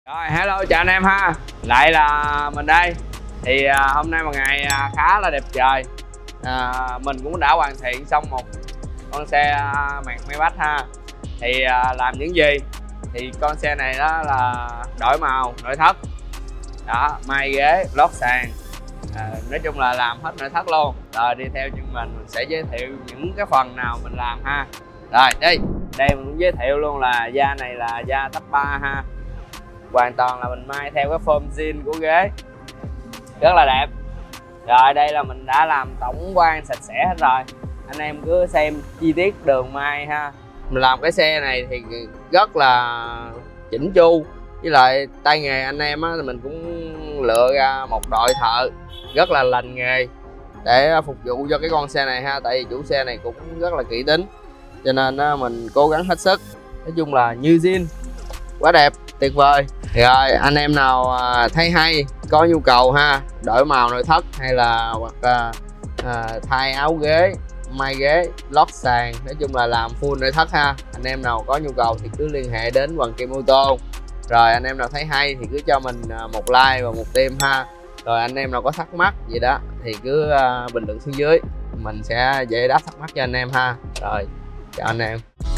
Rồi, hello chào anh em ha. Lại là mình đây. Thì hôm nay một ngày khá là đẹp trời. Mình cũng đã hoàn thiện xong một con xe Maybach ha. Thì làm những gì? Thì con xe này đó là đổi màu, nội thất. Đó, may ghế, lót sàn. Nói chung là làm hết nội thất luôn. Rồi đi theo chân mình sẽ giới thiệu những cái phần nào mình làm ha. Rồi đi. Đây mình cũng giới thiệu luôn là da này là da Tắp 3 ha. Hoàn toàn là mình may theo cái form zin của ghế, rất là đẹp. Rồi đây là mình đã làm tổng quan sạch sẽ hết rồi, anh em cứ xem chi tiết đường may ha. Mình làm cái xe này thì rất là chỉnh chu, với lại tay nghề anh em á, mình cũng lựa ra một đội thợ rất là lành nghề để phục vụ cho cái con xe này ha. Tại vì chủ xe này cũng rất là kỹ tính, cho nên mình cố gắng hết sức. Nói chung là như zin, quá đẹp, tuyệt vời. Rồi anh em nào thấy hay, có nhu cầu ha, đổi màu nội thất hay là hoặc thay áo ghế, may ghế, lót sàn, nói chung là làm full nội thất ha. Anh em nào có nhu cầu thì cứ liên hệ đến Hoàng Kim Ô Tô. Rồi anh em nào thấy hay thì cứ cho mình một like và một tim ha. Rồi anh em nào có thắc mắc gì đó thì cứ bình luận xuống dưới, mình sẽ giải đáp thắc mắc cho anh em ha. Rồi chào anh em.